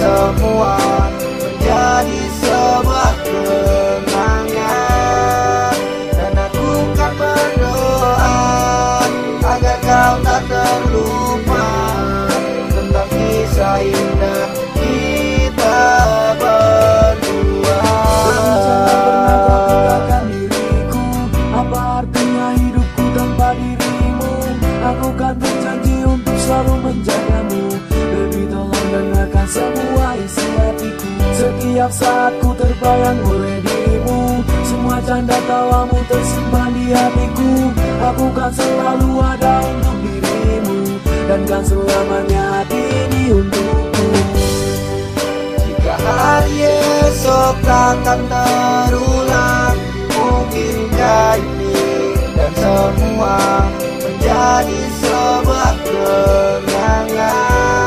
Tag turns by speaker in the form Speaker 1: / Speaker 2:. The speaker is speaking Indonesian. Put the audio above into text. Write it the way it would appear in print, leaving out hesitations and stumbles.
Speaker 1: semua menjadi sebuah kenangan. Dan aku kan berdoa agar kau tak terlupa tentang kisah indah kita berdua.
Speaker 2: Jangan pernah kau tinggalkan diriku. Apa artinya hidupku tanpa dirimu? Aku kan berjanji untuk selalu menjagamu. Baby, tolong dengarkan semua isi hatiku. Setiap saat ku terbayang oleh dirimu. Semua canda tawamu tersimpan di hatiku. Aku kan selalu ada untuk dirimu, dan kan selamanya hati ini untukmu.
Speaker 1: Jika hari esok takkan terulang, mungkinkah ini dan semua menjadi sebuah kenangan.